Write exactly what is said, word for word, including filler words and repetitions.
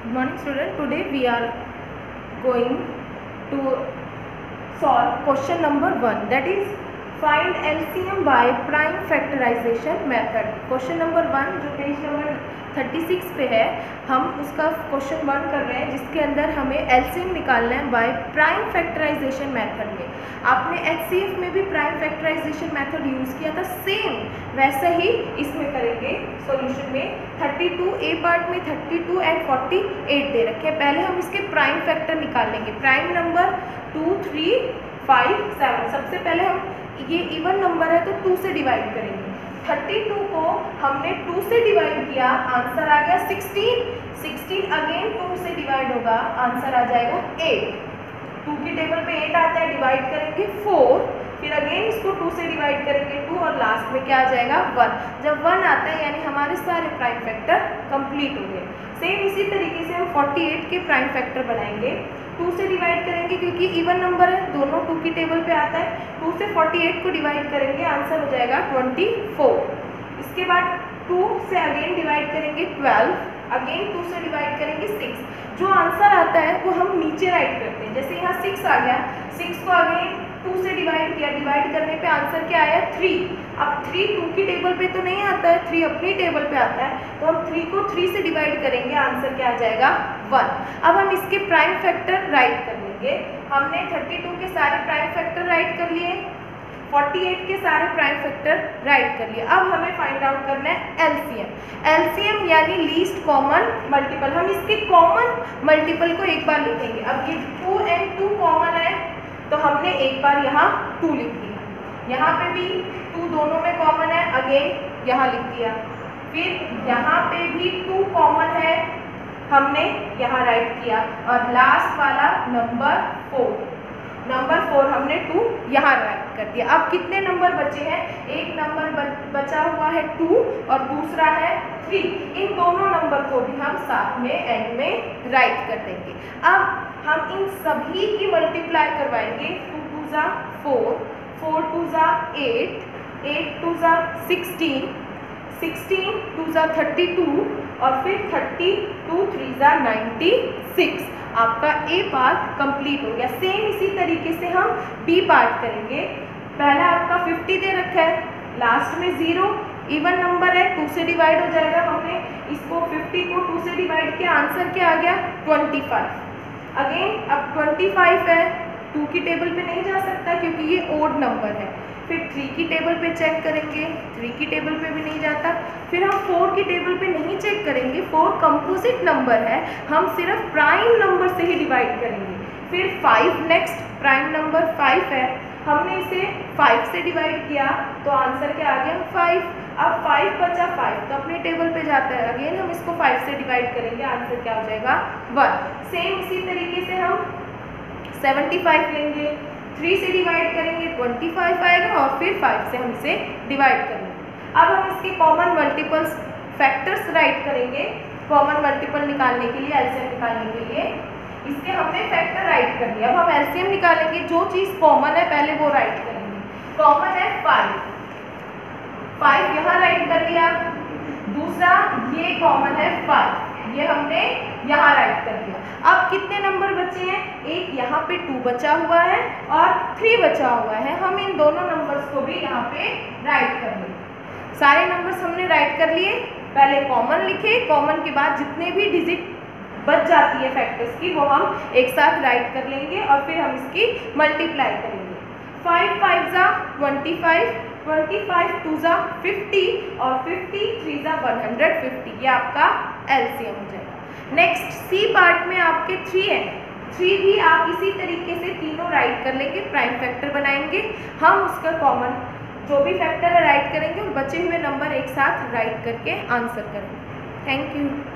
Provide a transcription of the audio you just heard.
Good morning student. Today we are going to solve question number one, that is find L C M by prime factorization method. Question number one जो page number छत्तीस पे है, हम उसका question one कर रहे हैं जिसके अंदर हमें L C M निकालना है बाय प्राइम फैक्टराइजेशन मेथड में। आपने H C F में भी प्राइम फैक्टराइजेशन मेथड यूज़ किया था, सेम वैसा ही इसमें करेंगे सॉल्यूशन में। बत्तीस ए पार्ट में बत्तीस एंड अड़तालीस दे रखे हैं। पहले हम इसके प्राइम फैक्टर निकाल लेंगे। Prime number two, three, five, seven. सबसे पहले हम ये इवन नंबर है तो टू से डिवाइड करेंगे। बत्तीस को हमने टू से डिवाइड किया, आंसर आ गया सोलह। सोलह अगेन टू से डिवाइड होगा, आंसर आ जाएगा आठ। टू की टेबल पे आठ आता है, डिवाइड करेंगे फोर, फिर अगेन इसको टू से डिवाइड करेंगे टू, और लास्ट में क्या आ जाएगा वन। जब वन आता है यानी हमारे सारे प्राइम फैक्टर कंप्लीट हो गए। सेम इसी तरीके से हम अड़तालीस के प्राइम फैक्टर बनाएंगे। टू से डिवाइड करेंगे क्योंकि इवन नंबर है, दोनों टू की टेबल पे आता है। टू से अड़तालीस को डिवाइड करेंगे, आंसर हो जाएगा चौबीस। इसके बाद टू से अगेन डिवाइड करेंगे बारह, अगेन टू से डिवाइड करेंगे सिक्स। जो आंसर आता है वो हम नीचे राइट करते हैं। जैसे यहाँ सिक्स आ गया, सिक्स को अगेन टू से डिवाइड किया, डिवाइड करने पे आंसर क्या आया थ्री। अब थ्री टू की टेबल पे तो नहीं आता है, थ्री अपनी टेबल पे आता है, तो हम थ्री को थ्री से डिवाइड करेंगे, आंसर क्या आ जाएगा वन। अब हम इसके प्राइम फैक्टर राइट कर लेंगे। हमने बत्तीस के सारे प्राइम फैक्टर राइट कर लिए, अड़तालीस के सारे प्राइम फैक्टर राइट कर लिए। अब हमें फाइंड आउट करना है एलसीएम। एलसीएम यानी लीस्ट कॉमन मल्टीपल। हम इसके कॉमन मल्टीपल को एक बार लिखेंगे। अब ये टू एंड टू कॉमन है तो हमने एक बार यहाँ टू लिख दिया, यहाँ पे भी टू दोनों में कॉमन है, अगेन यहाँ लिख दिया। फिर यहाँ पे भी टू कॉमन है, हमने यहाँ राइट किया, और लास्ट वाला नंबर फोर, नंबर फोर हमने टू यहाँ राइट कर दिया। अब कितने नंबर बचे हैं? एक नंबर बचा हुआ है टू और दूसरा है थ्री। इन दोनों नंबर को भी हम साथ में एंड में राइट कर देंगे। अब हम इन सभी की मल्टीप्लाई करवाएंगे। टू टू ज़ा फोर, फोर टू ज़ा एट, एट टू ज़ा सिक्सटीन, सिक्सटीन टू ज़ा थर्टी टू, और फिर थर्टी टू थ्री ज़ा नाइन्टी सिक्स। आपका ए पार्ट कंप्लीट हो गया। सेम इसी तरीके से हम बी पार्ट करेंगे। पहला आपका फिफ्टी दे रखा है, लास्ट में ज़ीरो, इवन नंबर है, टू से डिवाइड हो जाएगा। हमने इसको फिफ्टी को टू से डिवाइड किया, आंसर क्या आ गया पच्चीस। अगेन अब पच्चीस है, टू की टेबल पे नहीं जा सकता क्योंकि ये ओड नंबर है। फिर थ्री की टेबल पे चेक करेंगे, थ्री की टेबल पे भी नहीं जाता। फिर हम फोर की टेबल पे नहीं चेक करेंगे, फोर कंपोजिट नंबर है, हम सिर्फ प्राइम नंबर से ही डिवाइड करेंगे। फिर five next prime number five है, हमने इसे फाइव से डिवाइड किया तो आंसर क्या आ गया फाइव। अब फाइव बचा, फाइव तो अपने टेबल पे जाता है, अगेन हम इसको फाइव से डिवाइड करेंगे, आंसर क्या हो जाएगा वन। सेम इसी तरीके से हम पचहत्तर लेंगे, थ्री से डिवाइड करेंगे पच्चीस आएगा, और फिर फाइव से हम इसे डिवाइड करेंगे। अब हम इसके कॉमन मल्टीपल्स फैक्टर्स राइट करेंगे। कॉमन मल्टीपल निकालने के लिए, एलसीएम निकालने के लिए इसके हमने फैक्टर राइट कर लिया। अब हम एलसीएम निकालेंगे, जो चीज़ कॉमन है पहले वो राइट करेंगे। कॉमन है फाइव, फाइव यहाँ राइट कर लिया। दूसरा ये कॉमन है फाइव, ये हमने यहाँ राइट कर दिया। अब कितने नंबर बचे हैं? एक यहाँ पे टू बचा हुआ है और थ्री बचा हुआ है। हम इन दोनों नंबर्स को भी यहाँ पे राइट कर लेंगे। सारे नंबर्स हमने राइट कर लिए। पहले कॉमन लिखे, कॉमन के बाद जितने भी डिजिट बच जाती है फैक्टर्स की वो हम एक साथ राइट कर लेंगे, और फिर हम इसकी मल्टीप्लाई करेंगे। फाइव फाइव ज़ा twenty five, twenty five two ज़ा फिफ्टी, और फिफ्टी थ्री ज़ा वन हंड्रेड फिफ्टी। ये आपका एलसीएम हो जाएगा। नेक्स्ट सी पार्ट में आपके थ्री है, थ्री भी आप इसी तरीके से तीनों राइट कर लेंगे, प्राइम फैक्टर बनाएंगे। हम उसका कॉमन जो भी फैक्टर है राइट करेंगे और बचे हुए नंबर एक साथ राइट करके आंसर करेंगे। Thank you.